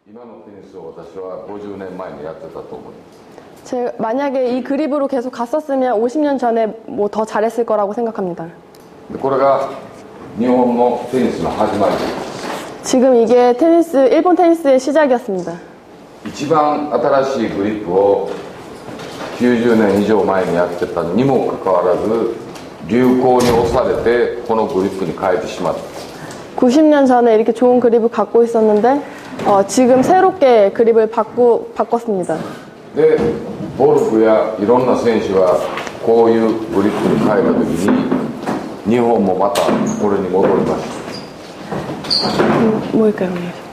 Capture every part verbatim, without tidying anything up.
제 만약에 이 그립으로 계속 갔었으면 오십 년 전에 뭐 더 잘했을 거라고 생각합니다. 지금 이게 테니스, 일본 테니스의 시작이었습니다. 一番新しいグリップをきゅうじゅうねん以上前にやってたにもかかわらず流行に押されてこのグリップに変えてしまった。 구십 년 전에 이렇게 좋은 그립을 갖고 있었는데 어, 지금 새롭게 그립을 바꾸, 바꿨습니다. でゴルフやいろんな選手はこういうグリップに変えた時に日本もまたこれに戻りました。 음, 뭘까요?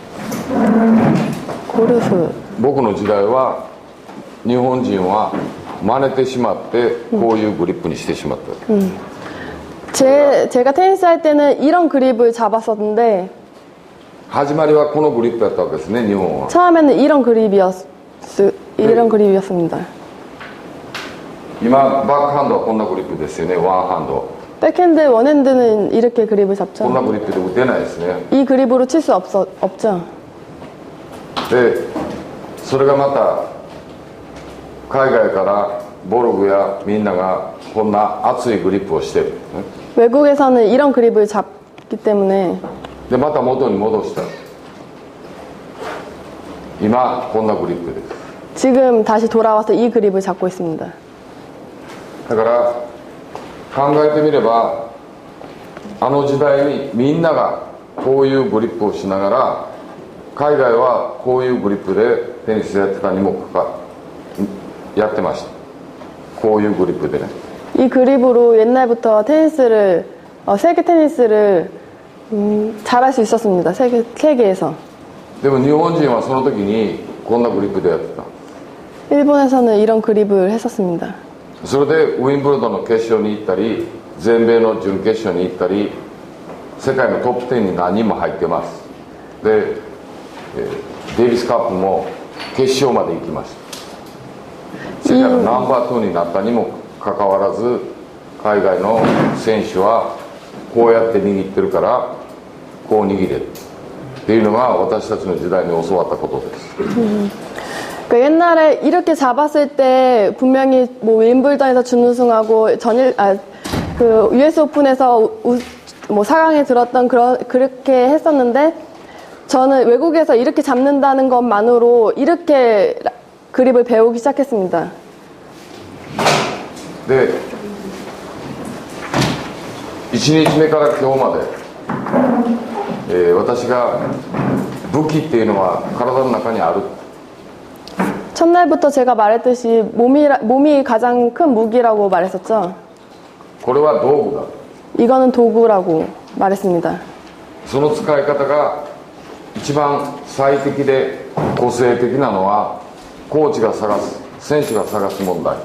고르프. 僕の時代は日本人は真似てしまってこういうグリップにしてしまった。 음. 제, 제가 테니스 할 때는 이런 그립을 잡았었는데 始まりはこのグリップだったわけですね、日本は。 처음에는 이런 그립이었, 이런 그립이었습니다. 今バックハンドはこんなグリップですよね、ワンハンド。 백핸드, 원핸드는 이렇게 그립을 잡죠. こんなグリップで打てないですね。 이 그립으로 칠 수 없어, 없죠. でそれがまた海外からボログやみんながこんな熱いグリップをしてる、ね、 외국에서는 이런 그립을 잡기 때문에 でまた元に戻した。今こんなグリップです。 지금 다시 돌아와서 이 그립을 잡고 있습니다. だから考えてみればあの時代にみんながこういうグリップをしながら海外はこういうグリップでテニスやってたにもかかやってました。こういうグリップでね。 이 그립으로 옛날부터 테니스를 어, 세계 테니스를 음, 잘할 수 있었습니다. 세계, 세계에서. でも日本人はその時にこんなグリップでやってた。 일본에서는 이런 그립을 했었습니다. それでウィンブルドンの決勝に行ったり全米の準決勝に行ったり世界のトップじゅうに何人も入ってます。でデイビスカップも決勝まで行きました。世界のナンバーツーになったにもかかわらず海外の選手はこうやって握ってるからこう握れっていうのが私たちの時代に教わったことです。 음. 그 옛날에 이렇게 잡았을 때 분명히 뭐 윈블던에서 준우승하고 전일 아 그 유에스 오픈에서 우, 뭐 사 강에 들었던 그런 그렇게 했었는데 저는 외국에서 이렇게 잡는다는 것만으로 이렇게 그립을 배우기 시작했습니다. でいちにちめから今日まで、えー、私が武器っていうのは体の中にある。 첫날부터 제가 말했듯이 몸이, 몸이 가장 큰 무기라고 말했었죠. これは道具だ。 이거는 도구라고 말했습니다. その使い方が一番最適で個性的なのはコーチが探す、選手が探す問題。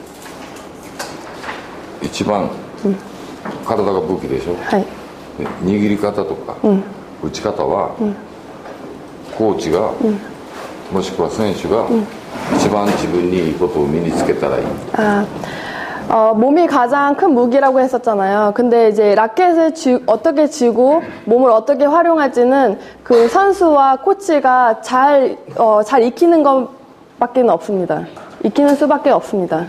一番体が武器でしょ。 はい。 握り方とか、うん、打ち方は、うん、コーチが、うん、もしくは選手が、うん、一番自分にいいことを身につけたらいい。 아, 어, 몸이 가장 큰 무기라고 했었잖아요. 근데 이제 라켓을 쥐, 어떻게 쥐고 몸을 어떻게 활용할지는 그 선수와 코치가 잘, 어, 잘 익히는 것밖에 없습니다. 익히는 수밖에 없습니다.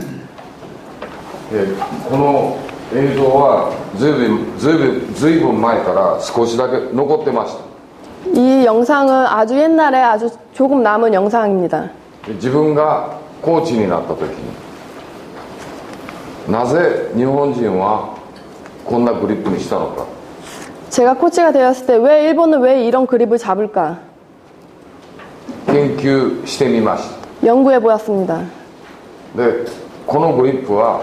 この映像はずいぶん、ずいぶん、ずいぶん前から少しだけ残ってました。 이 영상은 아주 옛날에 아주 조금 남은 영상입니다. 自分がコーチになった時になぜ日本人はこんなグリップにしたのか 제가 코치가 되었을 때 왜 일본은 왜 이런 그립을 잡을까 研究してみました。 연구해 보았습니다. でこのグリップは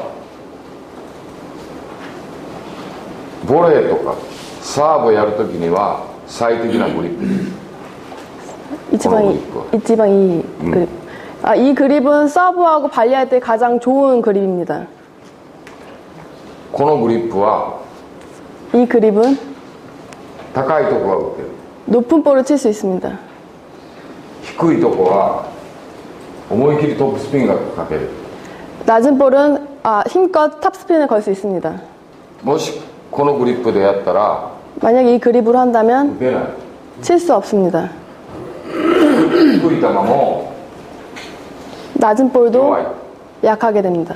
ボレーとかサーブをやるときには最適なグリップです。 이치방 이, 이치방 이 그립. 음. 아, 이 그립은 서브하고 발리할 때 가장 좋은 그립입니다. このグリップは 이 그립은 高いところは打てる。 높은 볼을 칠 수 있습니다. 低いところは思い切りトップスピンがかける。 낮은 볼은 아, 힘껏 탑스핀을 걸 수 있습니다. もしこのグリップでやったら 만약 이 그립으로 한다면 칠 수 없습니다. 低い球も 낮은 弱 볼도 い。 약하게 됩니다.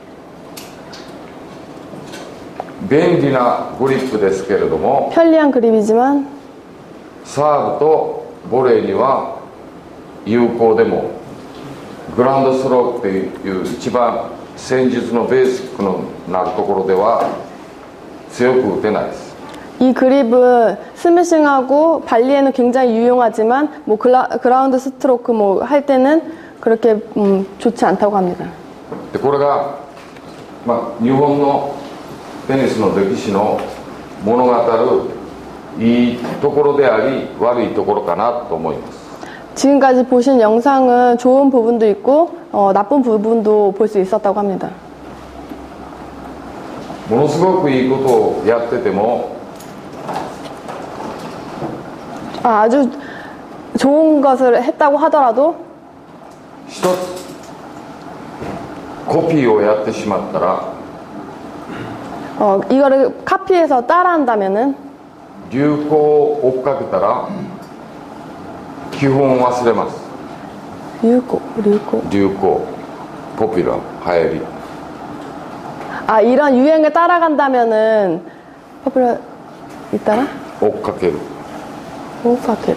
便利なグリップですけれども、 편리한 그립이지만 サーブとボレーには有効でも、グラウンドストロークっていう一番戦術のベーシックのなるところでは強く打てないです。 이 그립은 스매싱하고 발리에는 굉장히 유용하지만 뭐 글라, 그라운드 스트로크 뭐 할 때는 그렇게 음, 좋지 않다고 합니다. でこれが、まあ、日本のテニスの歴史の物語るいいところであり悪いところかなと思います。 지금까지 보신 영상은 좋은 부분도 있고 어, 나쁜 부분도 볼 수 있었다고 합니다. ものすごくいいことをやってても 아, 아주 좋은 것을 했다고 하더라도 一つコピーをやってしまったら 어, 이거를 카피해서 따라한다면은 流行を追っかけたら基本を忘れます。 流行,流行. 流行、ポピュラー、流行り。 아, 이런 유행을 따라간다면은 포퓰러 있다라? 追っかける。 오파케르.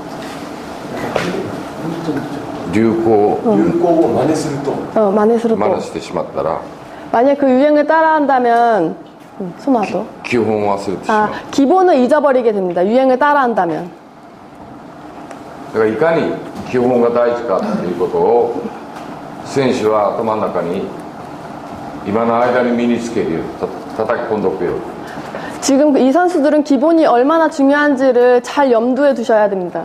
流行を流行を真似すると 어, 마네스로 真 또. 似してしまったら 만약 그 유행을 따라한다면 음, 소마도. 基本を忘れてしまう。 아, 기본을 잊어버리게 됩니다. 유행을 따라한다면. だからいかに基本が大事かっていうことを選手は頭の中に今の間に身につけるようにた叩き込んでおくように。 지금 이 선수들은 기본이 얼마나 중요한지를 잘 염두에 두셔야 됩니다.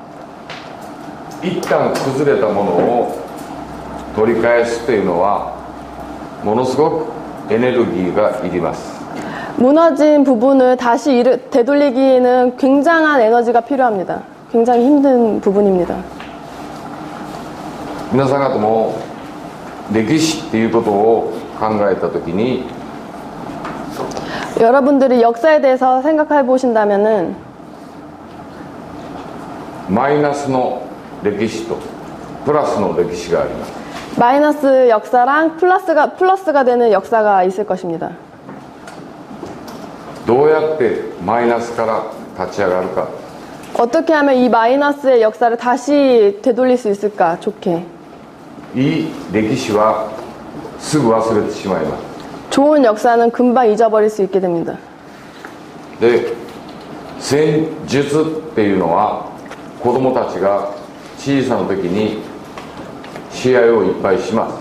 一旦崩れたものを取り返すというのはものすごくエネルギーがいります。 무너진 부분을 다시 일으, 되돌리기에는 굉장한 에너지가 필요합니다. 굉장히 힘든 부분입니다. 皆さん方も歴史っていうことを考えたときに 여러분들이 역사에 대해서 생각해 보신다면은 マイナスの歴史とプラスの歴史があります。 마이너스 역사랑 플러스가 플러스가 되는 역사가 있을 것입니다. どうやってマイナスから立ち上がるか。 어떻게 하면 이 마이너스의 역사를 다시 되돌릴 수 있을까? 좋게. いい歴史はすぐ忘れてしまいます。 좋은 역사는 금방 잊어버릴 수 있게 됩니다. で戦術っていうのは子供たちが小さな時に試合をいっぱいします。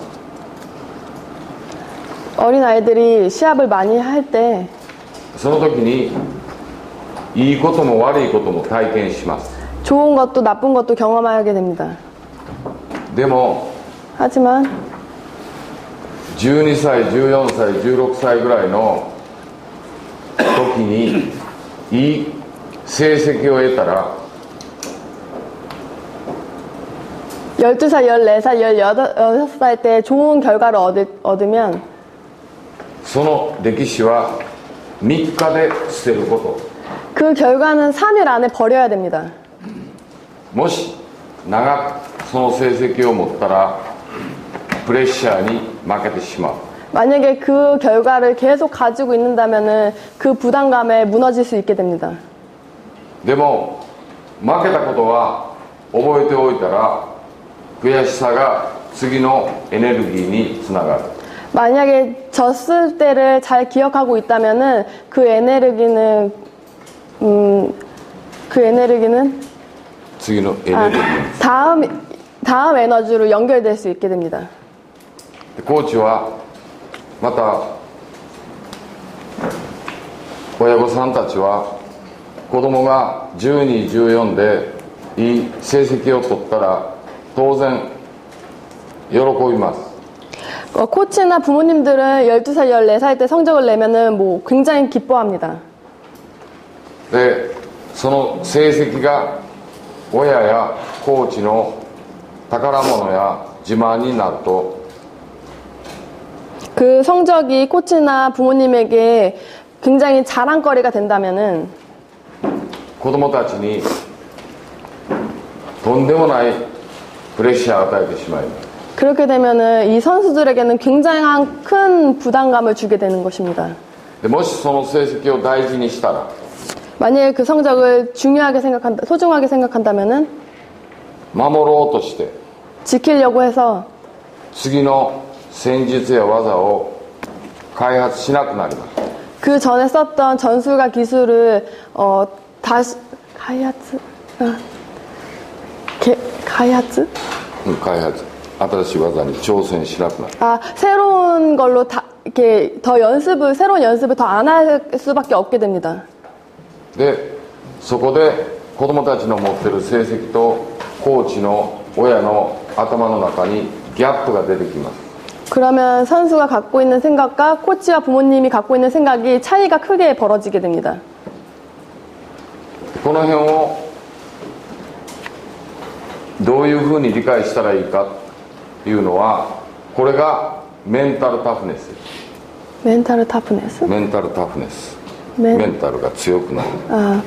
어린 아이들이 시합을 많이 할 때 その時にいいことも悪いことも体験します。 좋은 것도 나쁜 것도 경험하게 됩니다. でも 하지만 じゅうにさい、じゅうよんさい、じゅうろくさいぐらいの時にいい成績を得たら 열두 살, 열네 살, 열여섯 살 때 좋은 결과를 얻으, 얻으면 その歴史はみっかで捨てること。 그 결과는 삼 일 안에 버려야 됩니다. もし長くその成績を持ったらプレッシャーに負けてしまう。 만약에 그 결과를 계속 가지고 있는다면은 그 부담감에 무너질 수 있게 됩니다. でも負けたことは覚えておいたら悔しさが次のエネルギーにつながる。 만약에 졌을 때를 잘 기억하고 있다면은 그 에너지는 음, 그 에너지는 次のエネ 아, ルギー。 다음 다음 에너지로 연결될 수 있게 됩니다. でコーチはまた親御さんたちは子供がじゅうに、じゅうよんでいい成績を取ったら当然喜びます。 어, 코치나 부모님들은 열두 살, 열네 살 때 성적을 내면은 뭐 굉장히 기뻐합니다. でその成績が親やコーチの宝物や自慢になると 그 성적이 코치나 부모님에게 굉장히 자랑거리가 된다면은 子供たちにとんでもないプレッシャーを与えてしまいます。 그렇게 되면은 이 선수들에게는 굉장한 큰 부담감을 주게 되는 것입니다. でもしその成績を大事にしたら 만약에 그 성적을 중요하게 생각한다, 소중하게 생각한다면은 守ろうとして 지키려고 해서 次の戦術や技を開発しなくなります。 그 전에 썼던 전술과 기술을 어, 다시 가야츠 아, 게, 가야츠? うん開発新しい技に挑戦しなくなる。 아 새로운 걸로 다 이렇게 더 연습을 새로운 연습을 더 안 할 수밖에 없게 됩니다. でそこで子どもたちの持ってる成績とコーチの親の頭の中にギャップが出てきます。 그러면 선수가 갖고 있는 생각과 코치와 부모님이 갖고 있는 생각이 차이가 크게 벌어지게 됩니다. この辺をどういうふうに理解したらいいかというのはこれがメンタルタフネスです。 멘탈 타프네스? メンタルタフネスメンメンタルが強くなる 아,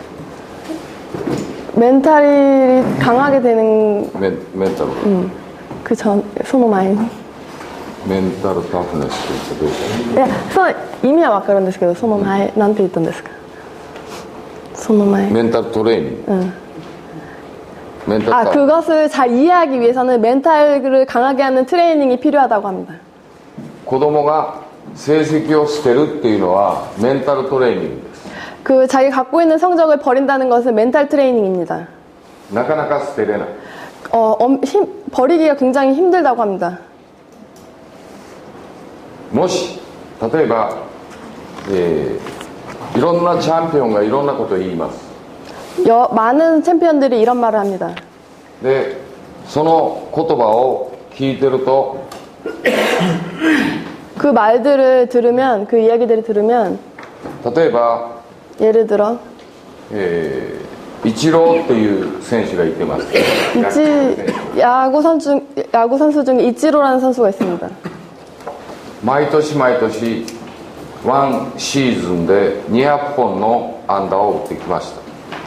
멘탈이 강하게 되는 メンメンタル 음, 그 전, 소노마이. メンタルタフネスということで 예, 소, 의미はわかるんですけど、その前、なんて言ったんですか? その前. メンタルトレーニング 응. メンタル 아, タ 그것을 잘 이해하기 위해서는 멘탈을 강하게 하는 트레이닝이 필요하다고 합니다. 子供が成績を捨てるっていうのはメンタルトレーニングです。 그 자기 갖고 있는 성적을 버린다는 것은 멘탈 트레이닝입니다. なかなか捨てれない。 어, 엄, 힘, 버리기가 굉장히 힘들다고 합니다. もし例えば、えー、いろんなチャンピオンがいろんなことを言います。 여, 많은 챔피언들이 이런 말을 합니다. でその言葉を聞いてると 그 말들을 들으면, 그 이야기들을 들으면 例えば、 예를 들어 えー、イチローっていう選手がいてます。 이치, 야구 선수, 야구 선수 중에 이치로라는 선수가 있습니다. 毎年毎年ワンシーズンでにひゃっぽんの安打を打ってきました。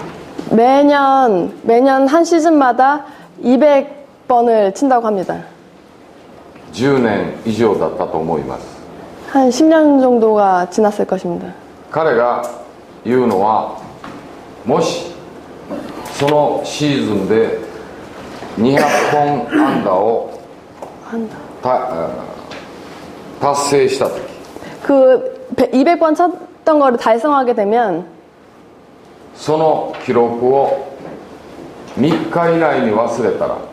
매년, 매년 한 시즌마다 이백 번을 친다고 합니다. じゅうねん以上だったと思います。 한 십 년 정도가 지났을 것입니다. 彼が言うのはもしそのシーズンでにひゃっぽん安打を 한다. た達成した時 그 이백 번 쳤던 거를 달성하게 되면 その記録をみっか以内に忘れたら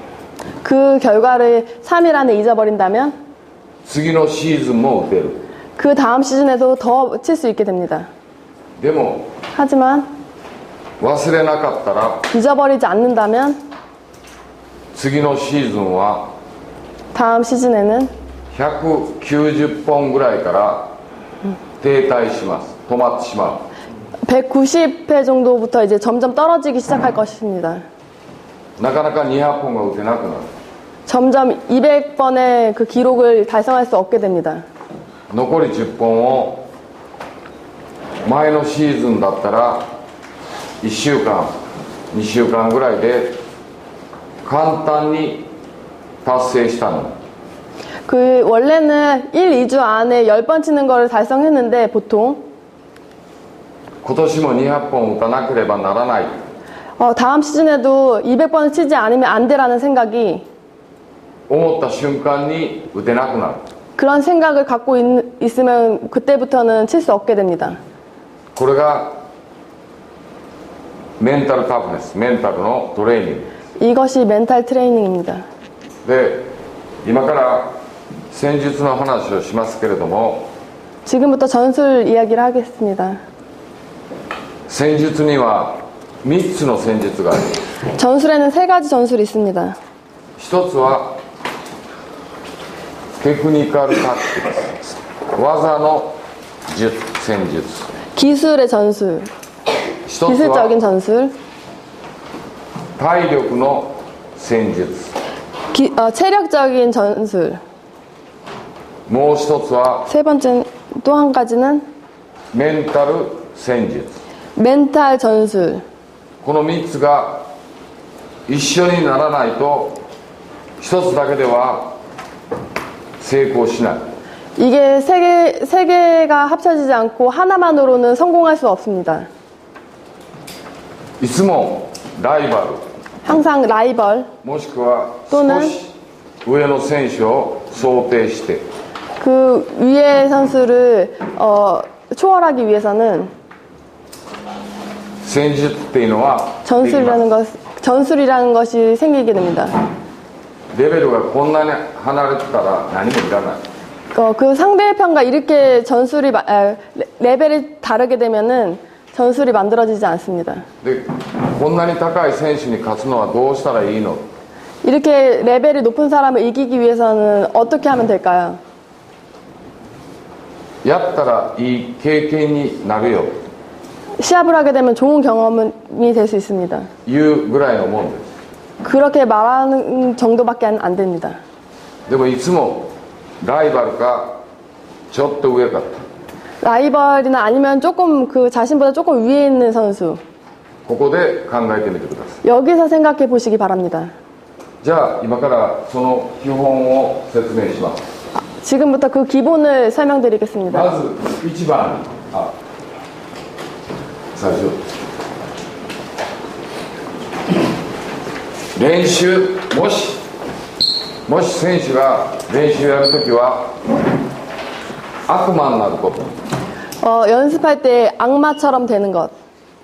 그 결과를 삼 일 안에 잊어버린다면 次のシーズンも打てる。 그 다음 시즌에도 더 칠 수 있게 됩니다. でも 하지만 忘れなかったら 잊어버리지 않는다면 次のシーズンは 다음 시즌에는 ひゃくきゅうじゅっぽんぐらいから停滞します。止まってしまう。 백구십 회 정도부터 이제 점점 떨어지기 시작할 것입니다. なかなかにひゃっぽんが打てなくなる。 점점 이백 번의 그 기록을 달성할 수 없게 됩니다. 残りじゅっぽんを前のシーズンだったらいっしゅうかんにしゅうかんぐらいで簡単に達成したの。 그 원래는 일, 이 주 안에 십 번 치는 거를 달성했는데 보통 今年もにひゃっぽん打たなければならない。 어, 다음 시즌에도 이백 번을 치지 않으면 안 돼라는 생각이 思った瞬間に打てなくなる。 그런 생각을 갖고 있, 있으면 그때부터는 칠 수 없게 됩니다. これがメンタルタフネス、メンタルのトレーニング 이것이 멘탈 트레이닝입니다. で、今から戦術の話をしますけれども、 지금부터 전술 이야기를 하겠습니다. 戦術にはみっつの戦術があります。 전술에는 세 가지 전술이 있습니다. 一つはテクニカルタクティクス、技の術、戦術。 기술의 전술, 一つ 기술적인 は 전술, 体力の戦術。 기, 어, 체력적인 전술. もう一つは 세 번째, 또 한 가지는 メンタル戦術。 멘탈 전술. このみっつが一緒にならないと一つだけでは成功しない。 이게 세 개, 세 개가 합쳐지지 않고 하나만으로는 성공할 수 없습니다. いつもライバル 항상 라이벌 もしくはとね少し上の選手を想定して 그 위의 선수를 어, 초월하기 위해서는 戦術っていうのはできます 전술이라는 것, 전술이라는 것이 생기게 됩니다. レベルがこんなに離れてたら何もいらない。 어, 그 상대편과 이렇게 전술이 마- 아, 레- 레벨이 다르게 되면은 전술이 만들어지지 않습니다. でこんなに高い選手に勝つのはどうしたらいいの？ 이렇게 레벨이 높은 사람을 이기기 위해서는 어떻게 하면 될까요? やったらいい経験になるよ 시합을 하게 되면 좋은 경험이 될 수 있습니다. いうぐらいのもんです。 그렇게 말하는 정도밖에 안, 안 됩니다. でもいつもライバルかちょっと上か 라이벌이나 아니면 조금 그 자신보다 조금 위에 있는 선수 ここで考えてみてください。 여기서 생각해 보시기 바랍니다. じゃあ今からその基本を説明します。 지금부터 그 기본을 설명드리겠습니다. まずいちばん、あ、最初練習、もしもし選手が練習やるときは悪魔になること。 어, 연습할 때 악마처럼 되는 것.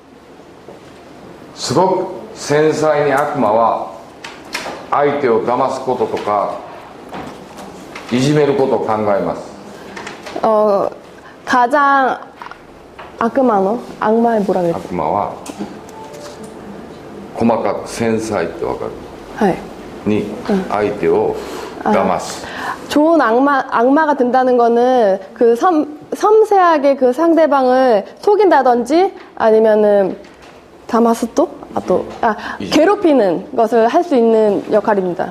すごく繊細に悪魔は相手を騙すこととかいじめることを考えます。 어, 가장 악마노? 악마의 뭐라 그랬지? 悪魔は細かく繊細ってわかる 네. に相手を騙す。 좋은 악마, 악마가 된다는 거는 그 섬, 섬세하게 그 상대방을 속인다든지 아니면은 다마스토? 아, 또, 아, 괴롭히는 것을 할 수 있는 역할입니다.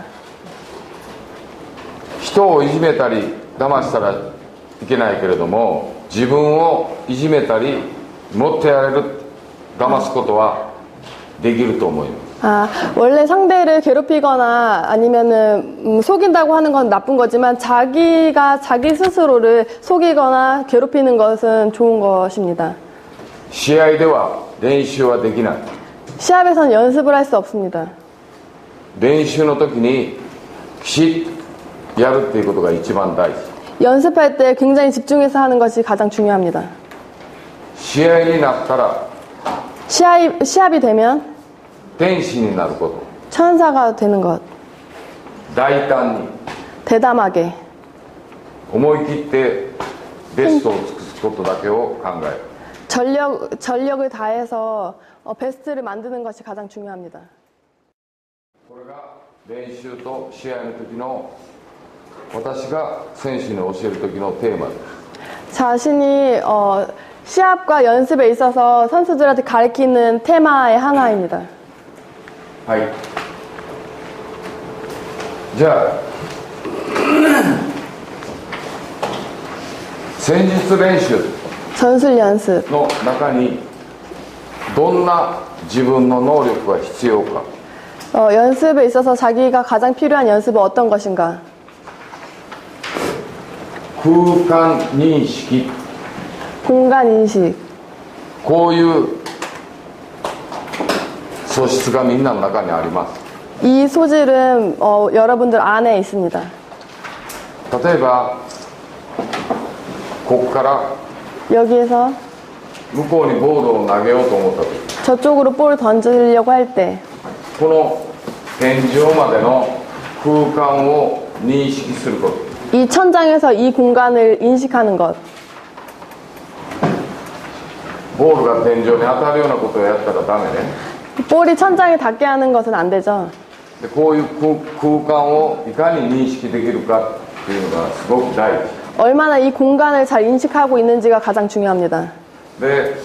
人をいじめたり騙したらいけないけれども自分をいじめたり持ってやれる騙すことはできると思います。 아, 원래 상대를 괴롭히거나 아니면은 음, 속인다고 하는 건 나쁜 거지만 자기가 자기 스스로를 속이거나 괴롭히는 것은 좋은 것입니다. 試合では練習はできない。 시합에서는 연습을 할 수 없습니다. 練習の時にきちっとやるっていうことが一番大事。 연습할 때 굉장히 집중해서 하는 것이 가장 중요합니다. 試合になったら 시합, 시합이 되면 天使になること。 천사가 되는 것. 大胆に 대담하게. 思い切ってベストを尽くすことだけを考える。 전력, 전력을 다해서 어, 베스트를 만드는 것이 가장 중요합니다. これが練習と試合の時の私が選手に教える時のテーマです。 자신이 어, 시합과 연습에 있어서 선수들한테 가르치는 테마의 하나입니다. はい。じゃあ戦術練習 전술 연습. の中にどんな自分の能力が必要か。 어, 연습에 있어서 자기가 가장 필요한 연습은 어떤 것인가? 空間認識 공간 인식. こういう素質がみんなの中にあります。 이 소질은 어, 여러분들 안에 있습니다. 例えばここから 여기에서 向こうにボールを投げようと思った時 저쪽으로 볼을 던지려고 할 때 この天井までの空間を認識すること。 이 천장에서 이 공간을 인식하는 것. ボールが天井に当たるようなことをやったらダメね。 볼이 천장에 닿게 하는 것은 안 되죠. でこういう空空間をいかに認識できるかっていうのがすごく大事 얼마나 이 공간을 잘 인식하고 있는지가 가장 중요합니다. で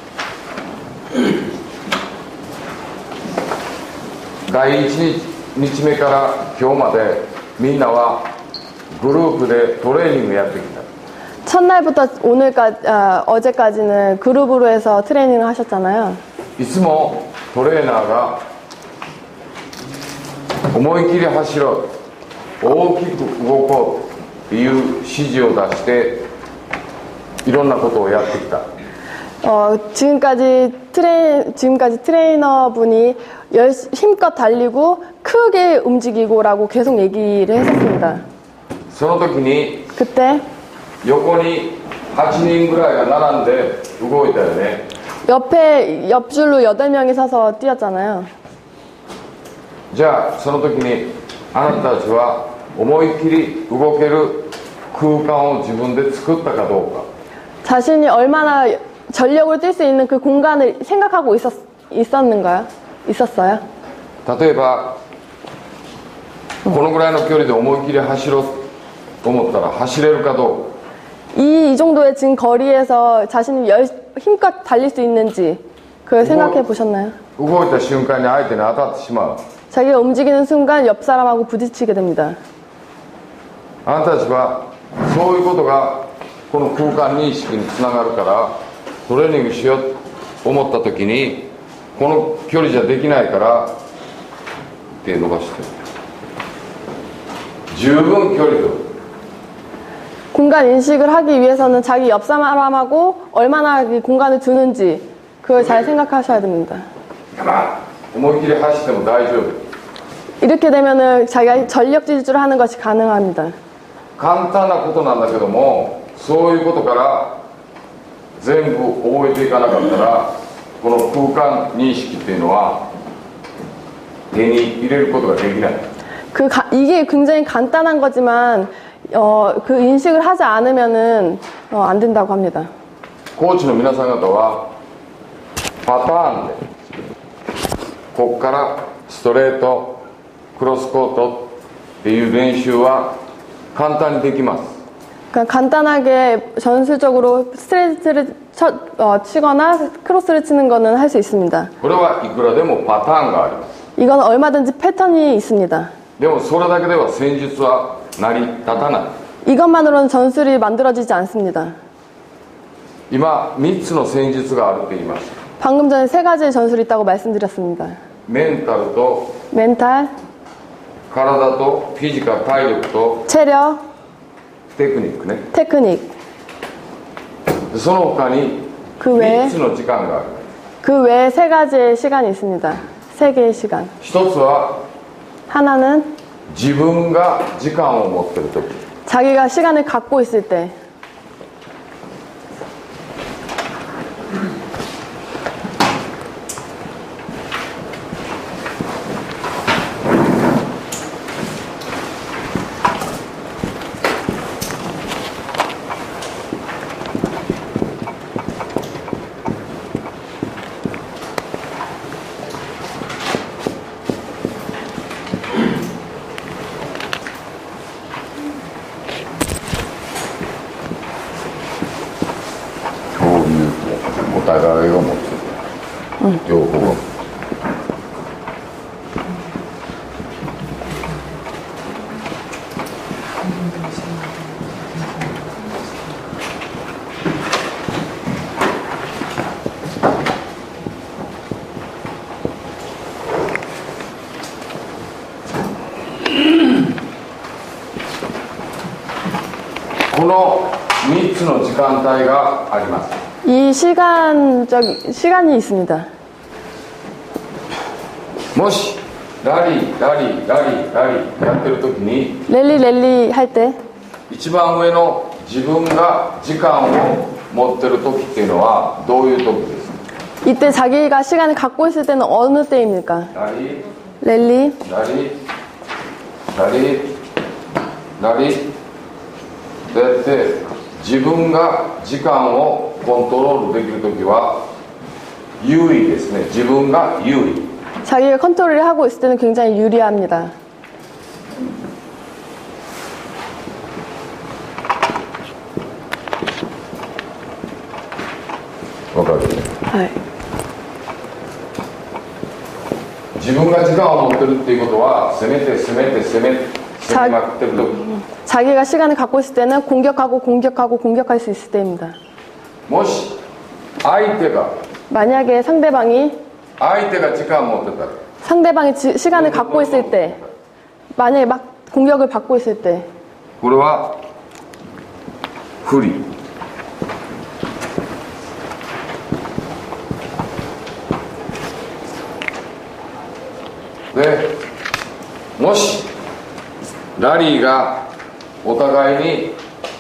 第一日目から今日までみんなはグループでトレーニングやってきた。 첫날부터 오늘까지, 아, 어제까지는 그룹으로 해서 트레이닝을 하셨잖아요. いつもトレーナーが思い切り走ろう大きく動こうっていう指示を出していろんなことをやってきた。 어, 지금까지 트레이, 지금까지 트레이너분이 열, 힘껏 달리고 크게 움직이고라고 계속 얘기를 했었습니다. その時に 그때 横にはちにんぐらいが並んで動いたよね。 옆에 옆줄로 여덟 명이 서서 뛰었잖아요. じゃあその時にあなたたちは思いっきり動ける空間を自分で作ったかどうか。 자신이 얼마나 전력으로 뛸 수 있는 그 공간을 생각하고 있었, 있었는가요? 있었어요? 例えばこのぐらいの距離で思いっきり走ろうと思ったら走れるかどうか。 이, 이 정도의 지금 거리에서 자신이 열, 힘껏 달릴 수 있는지 그걸 생각해 보셨나요? 動いた瞬間に相手に当たってしまう。 자기가 움직이는 순간 옆 사람하고 부딪히게 됩니다. あなたたちはそういうことがこの空間認識につながるからトレーニングしようと思った時にこの距離じゃできないから手伸ばして十分距離と 공간 인식을 하기 위해서는 자기 옆 사람하고 얼마나 이 공간을 두는지 그걸 잘 생각하셔야 됩니다. 思いっきり走っても大丈夫。 이렇게 되면은 자기가 전력 질주를 하는 것이 가능합니다. 簡単なことなんだけどもそういうことから全部覚えていかなかったらこの空間認識っていうのは手に入れることができない。 그 가, 이게 굉장히 간단한 거지만 어, 그 인식을 하지 않으면은 어, 안 된다고 합니다. コーチの皆さん方はパターンでここからストレートクロスコートっていう練習は簡単にできます。 그러니까 간단하게 전술적으로 스트레이트를 쳐, 어, 치거나 크로스를 치는 거는 할 수 있습니다. これはいくらでもパターンがあります。 이건 얼마든지 패턴이 있습니다. でもそれだけでは戦術は成り立たない。 이것만으로는 전술이 만들어지지 않습니다. 今みっつの戦術があるって言いました。 방금 전에 세 가지의 전술이 있다고 말씀드렸습니다. メンタルと 멘탈, 体とフィジカル体力と 체력, テクニックね。 테크닉. でその他に 그 외에 みっつの時間がある。 그 외에 세 가지의 시간이 있습니다. 세 개의 시간. 一つは 하나는 自分が時間を持ってる時。 자기가 시간을 갖고 있을 때. お互いを持つ、うん、両方、このみっつの時間帯があります。 이 시간적 시간이 있습니다. もしラリーラリーラリーラリーやってる時に 랠리 랠리 할 때 一番上の自分が時間を持ってる時っていうのはどういう時ですか？ 이때 자기가 시간을 갖고 있을 때는 어느 때입니까? ラリー 랠리, ラリーラリーラリーでやって自分が時間をコントロールできるときは優位ですね。自分が優位。 자기가 컨트롤을 하고 있을 때는 굉장히 유리합니다. わかる？ 네. 自分が時間を持ってるっていうことは攻めて攻めて攻め攻めまくってるとき。 자기가 시간을 갖고 있을 때는 공격하고 공격하고 공격할 수 있을 때입니다. もし相手が 만약에 상대방이 相手が時間を持ってたら 상대방이 지, 시간을 갖고 있을 때 만약에 막 공격을 받고 있을 때. これは不利。で、もしラリーがお互いに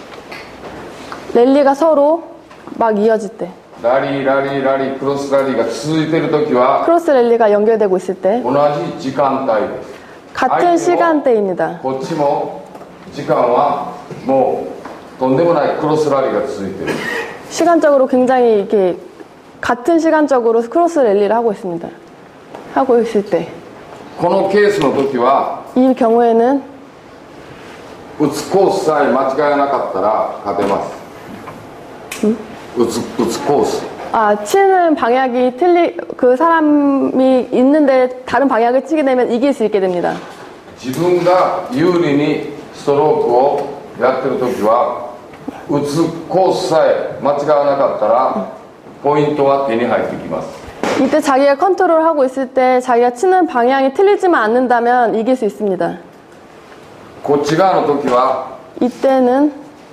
랠리가 서로 막 이어질 때. ラリーラリーラリークロスラリーが続いているときは 크로스 랠리가 연결되고 있을 때. 同じ時間帯です。 같은 시간대입니다. こっちも時間はもうとんでもないクロスラリーが続いている。 시간적으로 굉장히 이렇게 같은 시간적으로 크로스 랠리를 하고 있습니다. 하고 있을 때. このケースの時は 이 경우에는 打つコースさえ間違えなかったら勝てます。打つ打つコース。 아, 치는 방향이 틀리, 그 사람이 있는데 다른 방향을 치게 되면 이길 수 있게 됩니다. 自分が有利にストロークをやってる時は打つコースさえ間違わなかったらポイントは手に入ってきます。 이때 자기가 컨트롤하고 있을 때 자기가 치는 방향이 틀리지만 않는다면 이길 수 있습니다. こっち側の時は 이때는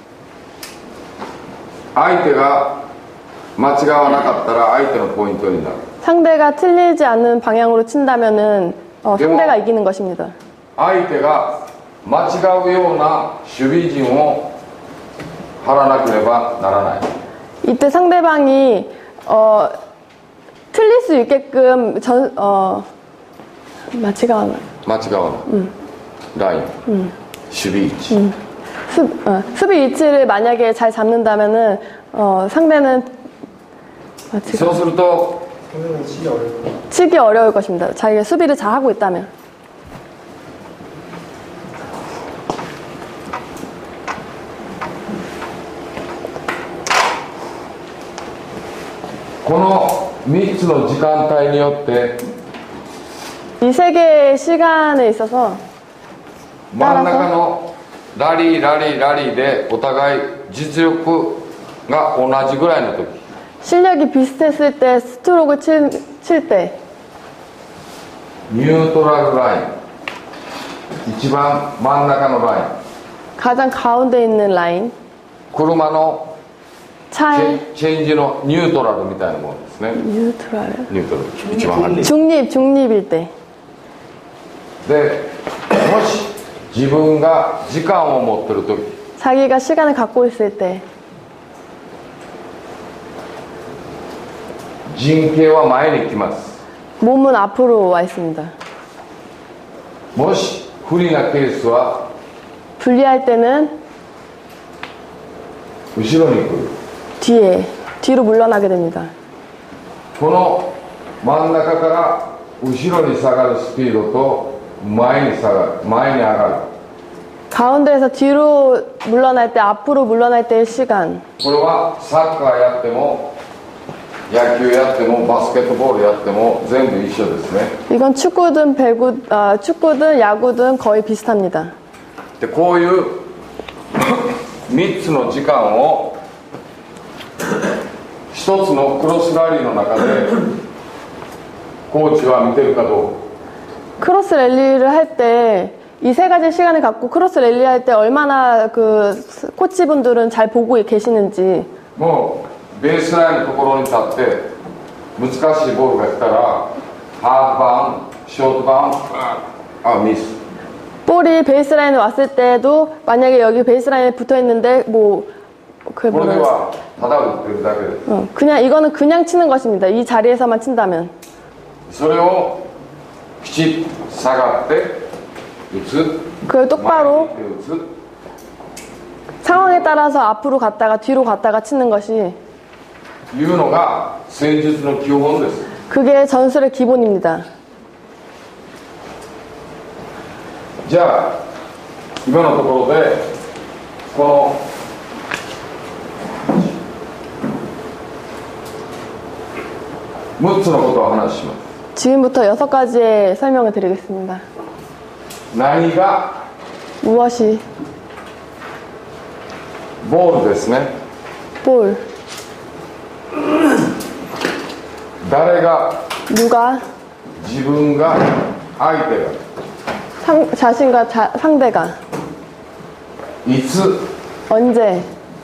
相手が間違わなかったら相手のポイントになる。 상대가 틀리지 않는 방향으로 친다면은 어, 상대가 이기는 것입니다. 相手が間違うような守備陣を張らなければならない。 이때 상대방이 어, 틀릴 수 있게끔 전, 어, 마치가 間違わない、ライン、守備位置、 수, 어, 수비 위치를 만약에 잘 잡는다면은 어, 상대는 마치가 そうすると 그러면 치기 어려울 거예요. 치기 어려울 것입니다. 자기가 수비를 잘 하고 있다면. このみっつの時間帯によって 이 세 개의 시간에 있어서 真ん中のラリーラリーラリーでお互い実力が同じぐらいの時 실력이 비슷했을 때 스트로크 칠, 칠 때 ニュートラルライン一番真ん中のライン 가장 가운데 있는 라인 車のチ 차의 ェチェンジのニュートラルみたいなものですね。 뉴트럴 ニュートラル一番初 중립 중립일 때 でもし自分が時間を持ってる時 자기가 시간을 갖고 있을 때 陣形は前に来ます。 몸은 앞으로 와 있습니다. もし不利なケースは 분리할 때는 後ろに来る。 뒤에 뒤로 물러나게 됩니다. この真ん中から後ろに下がるスピードと前に下がる前に上がる 가운데에서 뒤로 물러날 때 앞으로 물러날 때의 시간 これはサッカーやっても野球やってもバスケットボールやっても全部一緒ですね。 이건 축구든 배구 아, 축구든 야구든 거의 비슷합니다. でこういうみっつの時間を一つのクロスラリーの中でコーチは見てるかどうか。 크로스 랠리를 할 때 이 세 가지 시간을 갖고 크로스 랠리 할 때 얼마나 그 코치분들은 잘 보고 계시는지 もうベースラインのところに立って難しいボールが来たらハーフバウンドショートバウンドあミス 볼이 베이스라인에 왔을 때도 만약에 여기 베이스라인에 붙어 있는데 뭐 그게 これで 뭐라 はただ打ってるだけです。 어, 그냥 이거는 그냥 치는 것입니다. 이 자리에서만 친다면 それをきちっ下がって打つ 그걸 똑바로 前に打つ 상황에 따라서 앞으로 갔다가 뒤로 갔다가 치는 것이 いうのが戦術の基本です。 그게 전술의 기본입니다. じゃあ今のところでこのむっつのことを話します。 지금부터 여섯 가지의 설명을 드리겠습니다. 何が 무엇이 ボールですね。 볼, 誰が 누가, 自分が相手が 상, 자신과 자, 상대가 いつ 언제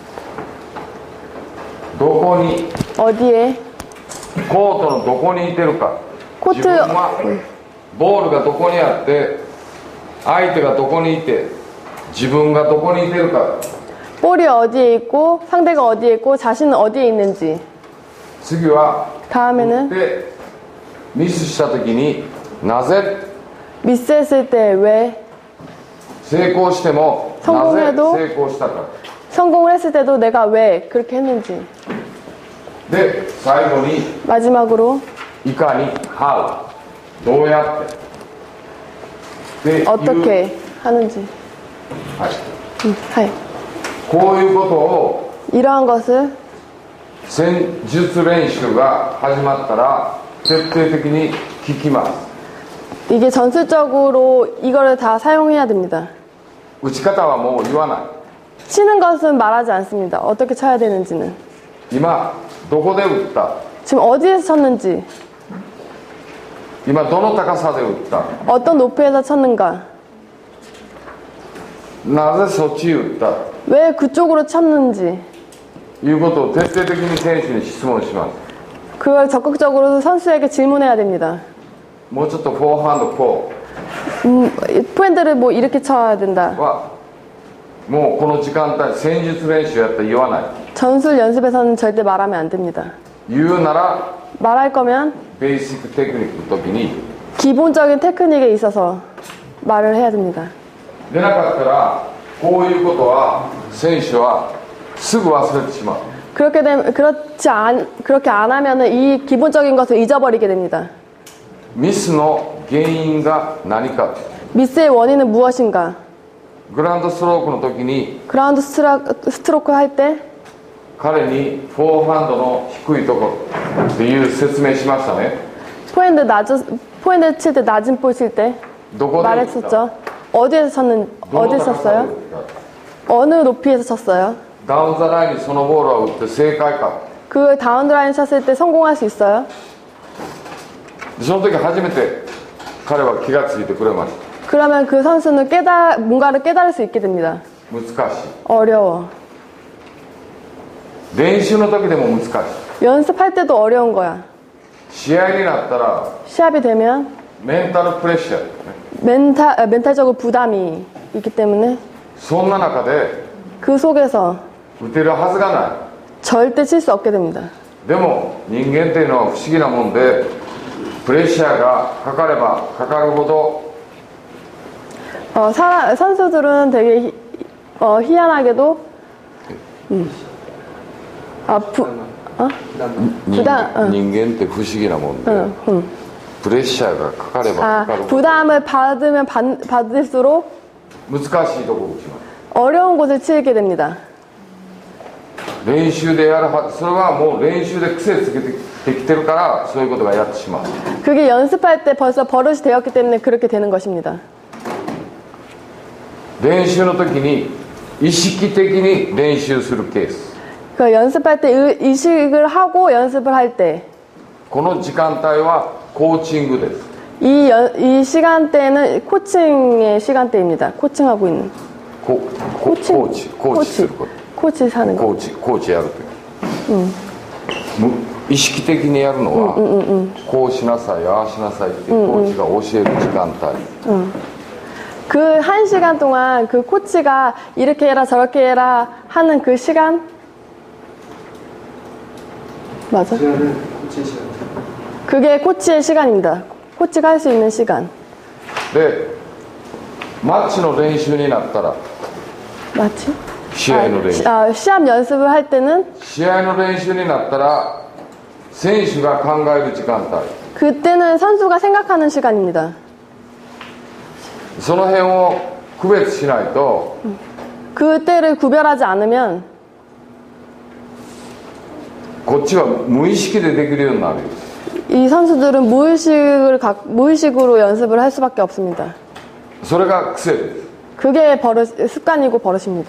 どこに 어디에 コートのどこにいてるかコート自分はボールがどこにあって相手がどこにいて自分がどこにいてるか 볼이 어디에 있고 상대가 어디에 있고 자신은 어디에 있는지 次は 다음에는 でミスした時になぜ 미스했을 때 왜 成功してもなぜ 성공해도 成功したか 성공을 했을 때도 내가 왜 그렇게 했는지 で最後に 마지막으로 いかに how どうやってでいう 어떻게 하는지 はい 음, 하이. こういうことを 이러한 것을 戦術練習が始まったら徹底的に聞きます 이게 전술적으로 이거를 다 사용해야 됩니다. 打ち方はもう言わない 치는 것은 말하지 않습니다. 어떻게 쳐야 되는지는 今どこで打った 지금 어디에서 쳤는지 今どの高さで打った 어떤 높이에서 쳤는가 なぜそっち打った 왜 그쪽으로 쳤는지 いうことを徹底的に選手に質問します 그걸 적극적으로 선수에게 질문해야 됩니다. もうちょっとフォーハンドこ 음, 포핸드를 뭐 이렇게 쳐야 된다. うはもうこの時間帯戦術練習やったら言わない 전술 연습에서는 절대 말하면 안 됩니다. 言うなら 말할 거면 ベーシックテクニックの時に 기본적인 테크닉에 있어서 말을 해야 됩니다. 出なかったらこういうことは選手はすぐ忘れてしまう 그렇게 되면 그렇지 않 그렇게 안 하면은 이 기본적인 것을 잊어버리게 됩니다. ミスの原因が何か 미스의 원인은 무엇인가? グラウンドストロークの時に 그라운드 스트라, 스트로크 할 때 彼にフォーハンドの低いところっていう説明しましたね 포핸드 낮은 포핸드 칠 때 낮은 볼 칠 때 どこで打った 말했었죠. 어디에서 쳤는 どの 어디서 高さで打 쳤어요? った 어느 높이에서 쳤어요? ダウンザラインにそのボールを打って正解か 그 다운 드라인 쳤을 때 성공할 수 있어요? その時初めて彼は気がついてくれまし 그러면 그 선수는 깨달 뭔가를 깨달을 수 있게 됩니다. た難し 어려워. い練習の時でも難し 연습할 때도 어려운 거야. い試合になったら 시합이 되면 メンタルプレッシャー、ね、 멘탈 아, 멘탈적으로 부담이 있기 때문에 そんな中で 그 속에서 打てるはずがない 절대 칠 수 없게 됩니다. でも人間っていうのは不思議なもんでプレッシャーがかかればかかるほど 어, 사람, 선수들은 되게 희, 어, 희한하게도 음. 아, 부, 어? 人 부담, 응. 人間って不思議なもんで、 응, 응. プレッシャーがかかれば 아, かかるほど 부담을 받으면 받, 받을수록 難しいところを打ちます 어려운 곳을 치게 됩니다. 練習でやるはずそれはもう練習で癖つけてきてるからそういうことがやってしまう 그게 연습할 때 벌써 버릇이 되었기 때문에 그렇게 되는 것입니다. 練習の時に意識的に練習するケース 그 연습할 때 의- 의식을 하고 연습을 할 때, この時間帯はコーチングです 이, 연, 이 시간대는 코칭의 시간대입니다. 코칭하고 있는. コココーチコーチすること 코치 사는 거. コーチコーチやるという、む意識的にやるのは、こうしなさいああしなさいっていうコーチが教える時間帯、 그 한 시간 동안 그 코치가 이렇게 해라 저렇게 해라 하는 그 시간? 맞아? 시간은 코치 시간. 그게 코치의 시간입니다. 코치가 할 수 있는 시간. でマッチの練習になったら 맞지? 試合の練習 아, 시합 연습을 할 때는 試合の練習になったら選手が考える時間帯 그때는 선수가 생각하는 시간입니다. その辺を区別しないと 그때를 구별하지 않으면 こっちは無意識でできるようになる 이 선수들은 무의식을 각, 무의식으로 연습을 할 수밖에 없습니다. それが癖です 그게 버릇, 습관이고 버릇입니다.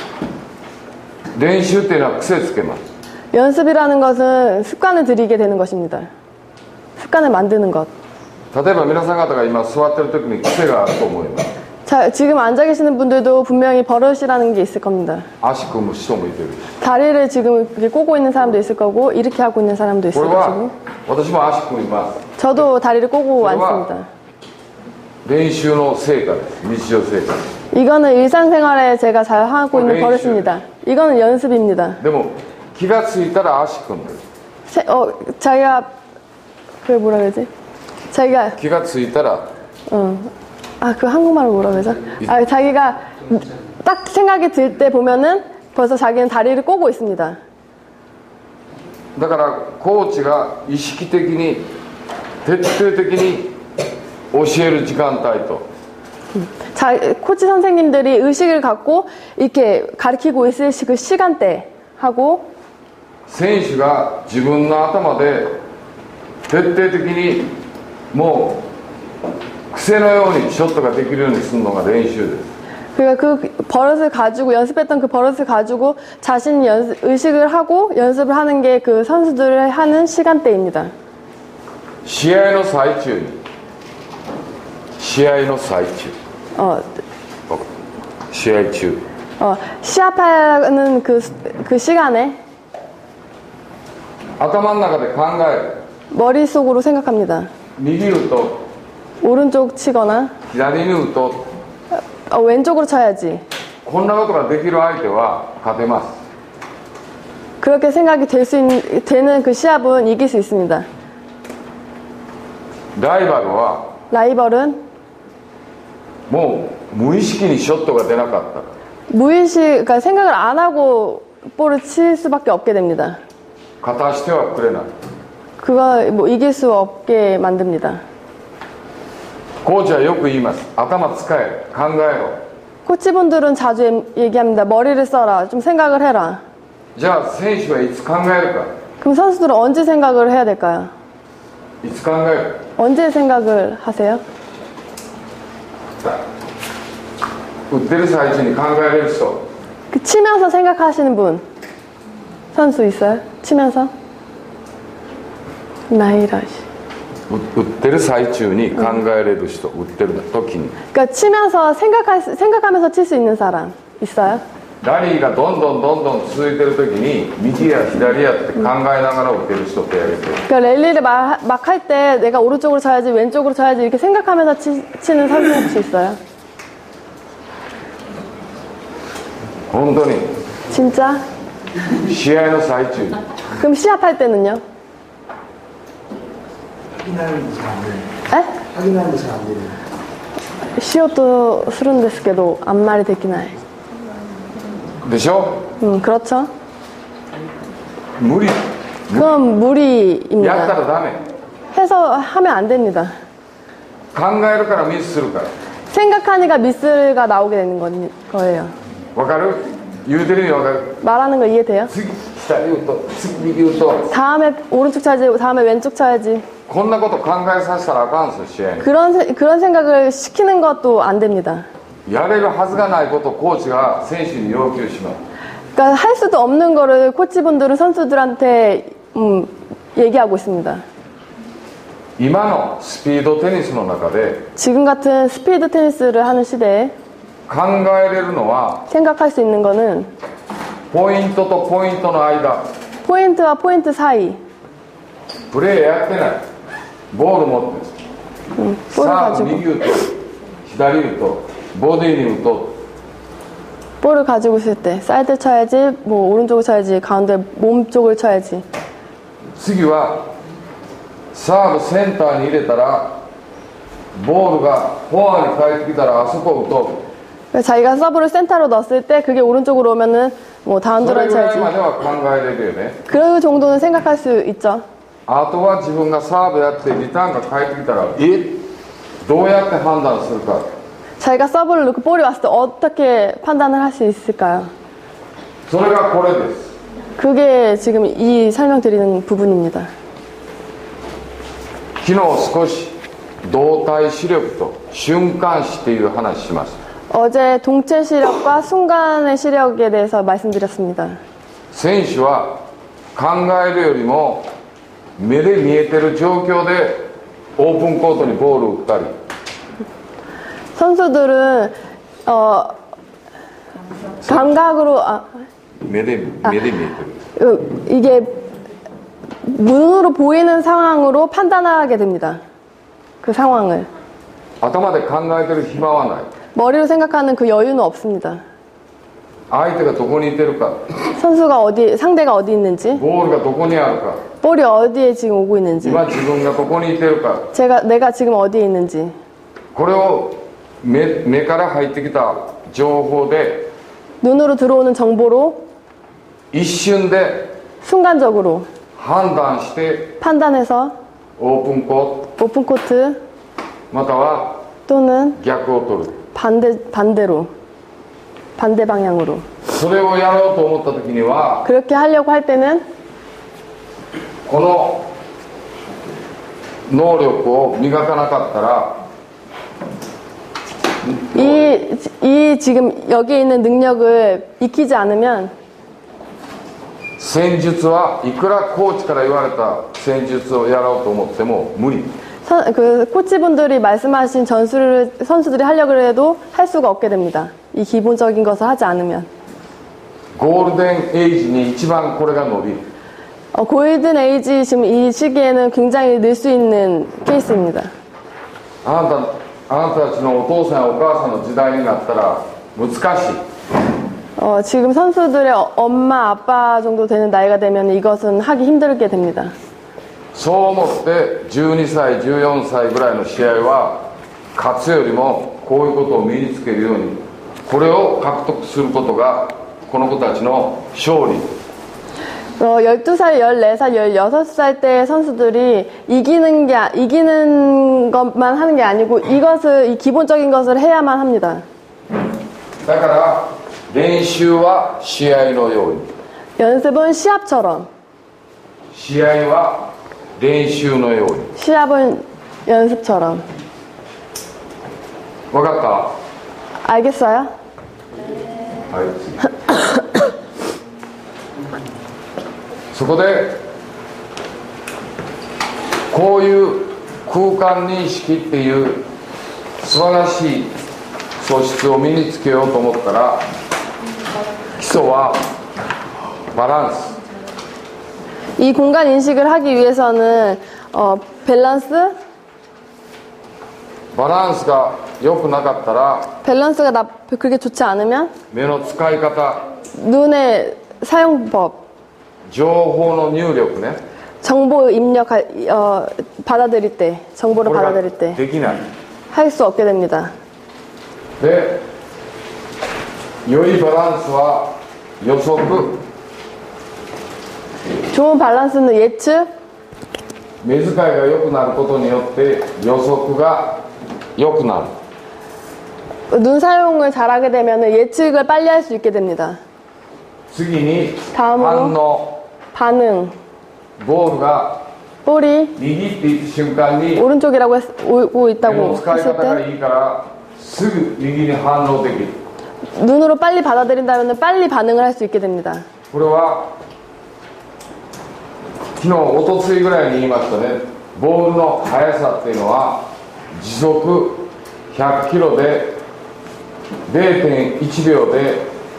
練習っていうのは癖つけます 연습이라는 것은 습관을 들이게 되는 것입니다. 습관을 만드는 것. 例えば皆さん方が今座ってる時に癖があると思います。 자, 지금 앉아 계시는 분들도 분명히 버릇이라는 게 있을 겁니다. 足組む人もいてるし、 다리를 지금 이렇게 꼬고 있는 사람도 있을 거고 이렇게 하고 있는 사람도 こ 있을 れ 것이고 は私も足組みます。 저도 다리를 꼬고 これは 앉습니다. 練習の成果です。日常生活。 이거는 일상생활에 제가 잘 하고 있는 練習。 버릇입니다. 이거는 연습입니다. でも気がついたら足組んでる。 세- 어, 자기가 그 뭐라 그러지? 자기가 気がついたら 어. 아, 그 한국말로 뭐라 그러죠? 아, 자기가 딱 생각이 들 때 보면은 벌써 자기는 다리를 꼬고 있습니다. だからコーチが意識的に徹底的に教える時間帯と 자, 코치 선생님들이 의식을 갖고 이렇게 가르치고 있을 그 시간대 하고 選手が自分の頭で徹底的にもう癖のようにショットができるようにするのが練習です。 그러니까 그 버릇을 가지고 연습했던 그 버릇을 가지고 자신이 연습, 의식을 하고 연습을 하는 게 그 선수들을 하는 시간대입니다. 試合の最中に試合の最中 어, 試合中 어, 시합하는 그, 그 시간에 頭の中で考える 머릿속으로 생각합니다. 右打と 오른쪽 치거나 左に打と 어, 왼쪽으로 쳐야지. こんなことができる相手は勝てます。 그렇게 생각이 될 수 있는, 되는 그 시합은 이길 수 있습니다. ライバルは 라이벌은 もう無意識にショットが出なかったら 무의식, 그러니까 생각을 안 하고 볼을 칠 수밖에 없게 됩니다. 片してはくれない。 그거 뭐 이길 수 없게 만듭니다. コーチはよく言います。頭使え、考えろ。 코치분들은 자주 얘기합니다. 머리를 써라. 좀 생각을 해라. じゃあ選手はいつ考えるか。 그럼 선수들은 언제 생각을 해야 될까요? いつ考える。 언제 생각을 하세요? 打ってる最中に考えれる人。 그 치면서 생각하시는 분 선수 있어요? 치면서? 나이라시. 打ってる最中に考えれる人、打ってる時に。 그러니까 치면서 생각할 수- 생각하면서 칠 수 있는 사람 있어요? ラリーがどんどんどんどん続いてる時に右や左やって考えながら打ってる人ってやげて。 그러니까 랠리를 막 할 때 내가 오른쪽으로 쳐야지 왼쪽으로 쳐야지 이렇게 생각하면서 치, 치는 선수 혹시 있어요? 本当に 진짜? 試合の最中に 그럼 시합할 때는요? 확인하는 게 잘 안 되네. 에? 확인하는 게 잘 안 되네. しようとするんですけどあんまりできない。 でしょ。 음, 그렇죠. 無理。 그건 무리입니다. やったらダメ。 해서 하면 안 됩니다. 考えるからミスするから。 생각하니까 미스가 나오게 되는 건- 거예요. わかる？言うてる意味わかる？ 말하는 거 이해돼요? 次左打うと次右打うと 다음에 오른쪽 쳐야지, 다음에 왼쪽 쳐야지. こんなこと考えさせたらあかんすよ試合に。 그런 세- 그런 생각을 시키는 것도 안 됩니다. やれるはずがないことをコーチが選手に要求します。 그러니까 할 수도 없는 거를 코치분들은 선수들한테 음, 얘기하고 있습니다. 今のスピードテニスの中で 지금 같은 스피드 테니스를 하는 시대에 考えれるのは 생각할 수 있는 거는 ポイントとポイントの間 포인트와 포인트 사이 プレーやってないボール持ってる 음, 볼을 サーブ 가지고 右打と左打とボディに打と 볼을 가지고 있을 때 사이드 쳐야지 뭐 오른쪽을 쳐야지 가운데 몸 쪽을 쳐야지 次はサーブセンターに入れたらボールがフォアに返ってきたらあそこ打と 그래서 자기가 서브를 센터로 넣었을 때 그게 오른쪽으로 오면은 뭐 うそ 다운드로 れぐらい 쳐야지 までは考えれるよね。 그 정도는 생각할 수 있죠. あとは自分がサーブやってリターンが返ってきたらえどうやって判断するか 자기가 서브를 넣고 볼이 왔을 때 어떻게 판단을 할 수 있을까요? それがこれです。 그게 지금 이 설명드리는 부분입니다. 昨日少し動体視力と瞬間視っていう話しました。 어제 동체 시력과 순간의 시력에 대해서 말씀드렸습니다. 選手は考えるよりも目で見えてる状況でオープンコートにボールを打ったり 선수들은 어 감각으로 아, 目で目で見えてる 어, 이게 눈으로 보이는 상황으로 판단하게 됩니다. 그 상황을 頭で考えてる暇はない 머리로 생각하는 그 여유는 없습니다. 相手がどこにいてるか 선수가 어디 상대가 어디 있는지 ボールがどこにあるか 볼이 어디에 지금 오고 있는지 今自分がここにいてるか 제가 내가 지금 어디에 있는지 これを 目, 目から入ってきた情報で 눈으로 들어오는 정보로 一瞬で 순간적으로 判断して 판단해서 オープンコート 오픈 코트 または 또는 逆を取る 반대 반대로 반대 방향으로 それをやろうと思った時には 그렇게 하려고 할 때는 この能力を磨かなかったら 이, 이 지금 여기에 있는 능력을 익히지 않으면 戦術はいくらコーチから言われた戦術をやろうと思っても無理 선, 그 코치분들이 말씀하신 전술을 선수들이 하려고 해도 할 수가 없게 됩니다. 이 기본적인 것을 하지 않으면 ゴールデンエイジに一番これが伸びる 어, 골든 에이지 지금 이 시기에는 굉장히 늘 수 있는 케이스입니다. あなたあなたたちのお父さんお母さんの時代になったら難しい 어, 지금 선수들의 어- 엄마 아빠 정도 되는 나이가 되면 이것은 하기 힘들게 됩니다. そう思ってじゅうにさいじゅうよんさいぐらいの試合は勝つよりもこういうことを身につけるようにこれを獲得することがこの子たちの勝利 어, 열두 살, 열네 살, 열여섯 살 때 선수들이 이기는 게, 아- 이기는 것만 하는 게 아니고 이것을, 이 기본적인 것을 해야만 합니다. だから練習は試合のように 연습은 시합처럼, 試合は練習のように 시합은 연습처럼. 分かった 알겠어요? はい次そこでこういう空間認識っていう素晴らしい素質を身につけようと思ったら基礎はバランス 이 공간 인식을 하기 위해서는, 어, 밸런스? バランスが良くなかったら 밸런스가 나, 그렇게 좋지 않으면 目の使い方 눈의 사용법, 情報の入力ね 정보 입력, 어, 받아들일 때, 정보를 これが 받아들일 때 できない 할 수 없게 됩니다. で良いバランスは予測 좋은 밸런스는 예측, 目遣いが良くなることによって予測が良くなる 눈 사용을 잘하게 되면 예측을 빨리 할 수 있게 됩니다. 次に 다음으로 反応 반응, ボールが 볼이 右って言った瞬間に 오른쪽이라고 했, 오고 目 있다고 の使い 했을 方が 때 いいからすぐ右に反応できる 눈으로 빨리 받아들인다면 빨리 반응을 할 수 있게 됩니다. これは昨日おとついぐらいに言いましたねボールの速さっていうのは時速ひゃっキロで れいてんいちびょうで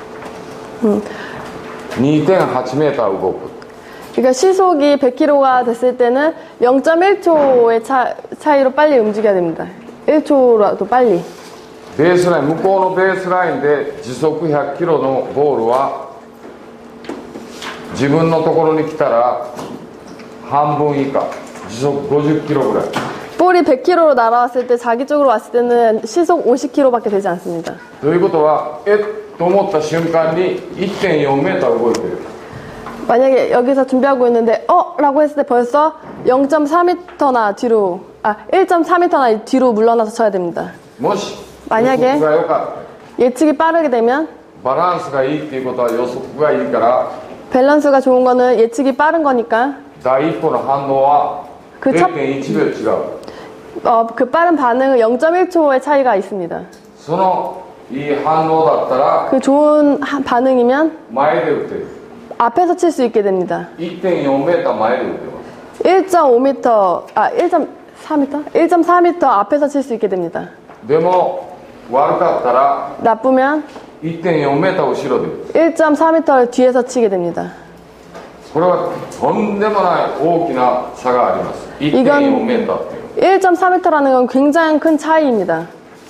にてんはちメーター動く 그러니까 시속이 백 킬로미터가 됐을 때는 영 점 일 초의 차, 차이로 빨리 움직여야 됩니다. 일 초라도 빨리. ベースライン向こうのベースラインで時速ひゃっキロのボールは自分のところに来たら半分以下時速ごじゅっキロぐらい 볼이 백 킬로미터로 날아왔을 때 자기 쪽으로 왔을 때는 시속 오십 킬로미터밖에 되지 않습니다. ということはえっと思った瞬間に いってんよんメーター動いてる 만약에 여기서 준비하고 있는데 어? 라고 했을 때 벌써 영 점 사 미터나 뒤로 아 일 점 사 미터나 뒤로 물러나서 쳐야 됩니다. もし 만약에 予測が良かっ 예측이 빠르게 되면 たバランスがいいっていうことは予測がいいから 밸런스가 좋은 거는 예측이 빠른 거니까 第一歩の反応は 그 れい 첫 てんいちびょう違う 어, 그 빠른 반응은 영 점 일 초의 차이가 있습니다. そのいい反応だったら 그 좋은 하- 반응이면 前で打てる 앞에서 칠 수 있게 됩니다. いってんよんメーター前で打てます 일 점 오 미터, 아, 일 점 사 미터? 일 점 사 미터 앞에서 칠 수 있게 됩니다. でも悪かったら 나쁘면 いってんよんメーター後ろで 일 점 사 미터를 뒤에서 치게 됩니다. これはとんでもない大きな差があります。 いってんよんメーターっていう 일 점 사 미터라는 건 굉장히 큰 차이입니다.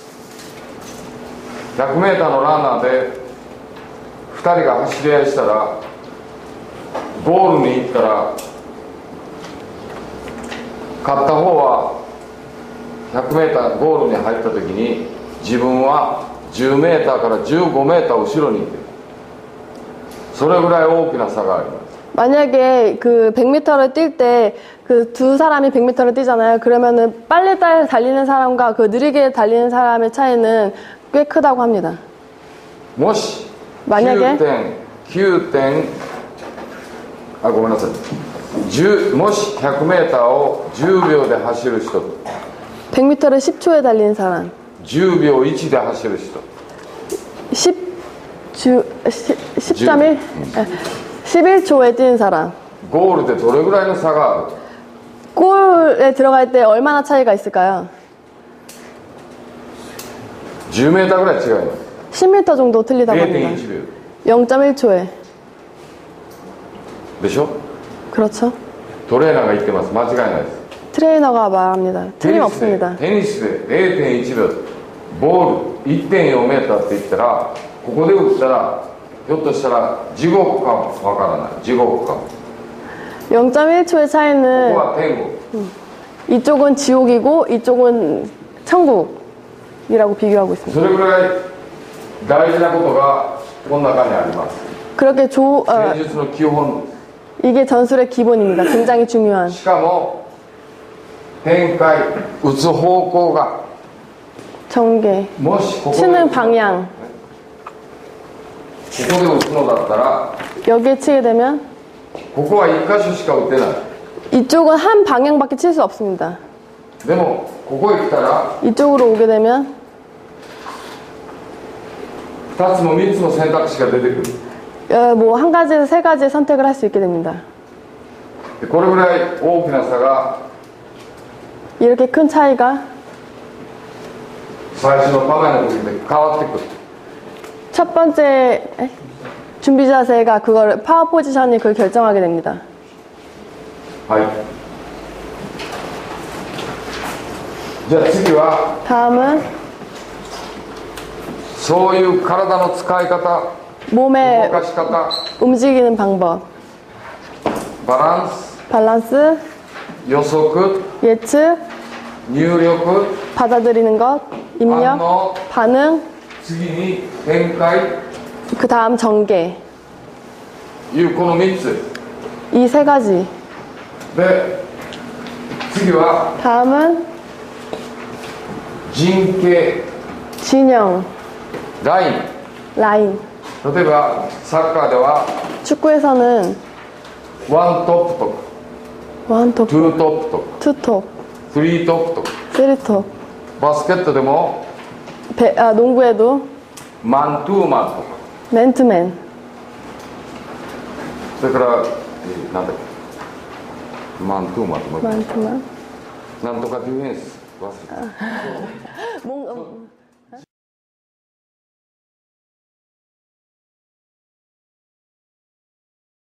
ひゃくメーターのランナーでふたりが走り合いしたらゴールに行ったら勝った方は ひゃくメーターゴールに入った時に自分はじゅうメーターからじゅうごメーター後ろにいてる。それぐらい大きな差があります。 만약에 그 백 미터를 뛸 때 그 두 사람이 백 미터를 뛰잖아요. 그러면은 빨리 달리는 사람과 그 느리게 달리는 사람의 차이는 꽤 크다고 합니다. もし 만약에 きゅうてんきゅうてんあごめんなさいじゅうもしひゃくメーターをじゅうびょうで走る人と 백 미터를 십 초에 달리는 사람, じゅうびょういちで走る人 십, 주, 십 점 일, 십일 초에 뛰는 사람. ゴールでどれぐらいの差がある？ 골에 들어갈 때 얼마나 차이가 있을까요? じゅうメーターぐらい違います。 십 미터 정도 틀리다고 れいてん 합니다. いちびょう 영 점 일 초에. でしょ？ 그렇죠. トレーナーが言ってます。間違いないです。 트레이너가 말합니다. テニスで 틀림없습니다. テニスで れいてんいちびょうボール いってんよんメーターって言ったらここで打ったらひょっとしたら地獄かもわからない。地獄かも。 영 점 일 초의 ここ 차이는 は天国。 이쪽은 지옥이고 이쪽은 천국이라고 비교하고 있습니다. それぐらい大事なことがこの中にあります。 그렇게 조, 어, 戦術の基本。 이게 전술의 기본입니다. 굉장히 중요한. しかも展開打つ方向が 전개, もしここで 치는 방향. ここで打つのだったら 여기에 치게 되면 ここはいっ箇所しか打てない。 이쪽은 한 방향밖에 칠 수 없습니다. でもここへ来たら 이쪽으로 오게 되면 ふたつもみっつも選択肢が出てくる。 어, 뭐 한 가지에서 세 가지의 선택을 할 수 있게 됩니다. でこれぐらい大きな差が 이렇게 큰 차이가 最初の構えの時で変わってくる。 첫 번째 에? 준비 자세가 그걸 파워 포지션이 그걸 결정하게 됩니다. はい。じゃあ次は 다음은 そういう体の使い方、 몸의 動かし方、 움직이는 방법, バランス、 밸런스, 予測、 예측, 入力、 받아들이는 것, 입력, 反応、 반응, 次に展開 그 다음 전개. いうこのみっつ 이 세 가지. で次は 다음은 陣形、 진영, ライン。 라인. 例えばサッカーでは 축구에서는 ワントップとか 원톱, ツートップとか 투톱, スリートップとか 쓰리톱. バスケットでも 배, 아, 농구에도 マントゥーマンとか 맨투맨, それからえーなんだっけマントゥーマンとか 맨투맨. なんとかディフェンス忘れた 뭔,